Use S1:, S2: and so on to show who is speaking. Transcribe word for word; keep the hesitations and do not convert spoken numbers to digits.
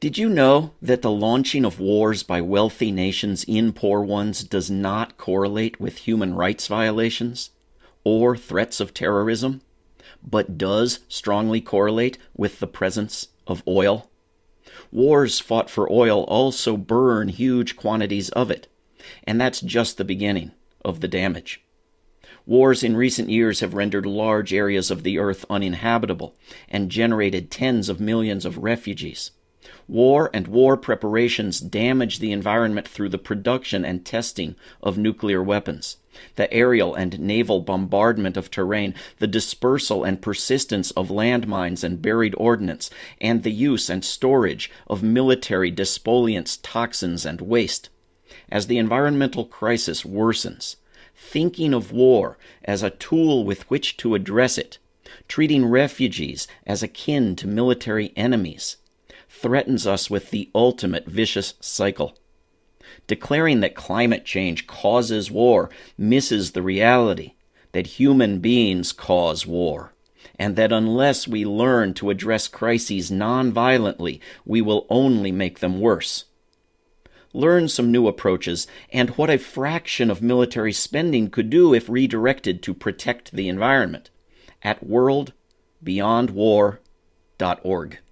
S1: Did you know that the launching of wars by wealthy nations in poor ones does not correlate with human rights violations or threats of terrorism, but does strongly correlate with the presence of oil? Wars fought for oil also burn huge quantities of it, and that's just the beginning of the damage. Wars in recent years have rendered large areas of the earth uninhabitable and generated tens of millions of refugees. War and war preparations damage the environment through the production and testing of nuclear weapons, the aerial and naval bombardment of terrain, the dispersal and persistence of landmines and buried ordnance, and the use and storage of military despoliants, toxins, and waste. As the environmental crisis worsens, thinking of war as a tool with which to address it, treating refugees as akin to military enemies, threatens us with the ultimate vicious cycle. Declaring that climate change causes war misses the reality that human beings cause war, and that unless we learn to address crises non-violently, we will only make them worse. Learn some new approaches and what a fraction of military spending could do if redirected to protect the environment at world beyond war dot org.